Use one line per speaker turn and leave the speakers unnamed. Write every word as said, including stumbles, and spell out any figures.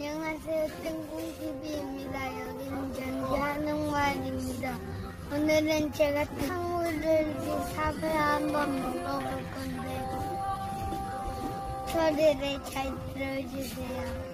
안녕하세요. 땡콩티비입니다. 여기는 전주 한옥마을입니다. 오늘은 제가 탕후루를 삽에 한번 먹어볼 건데 소리를 잘 들어주세요.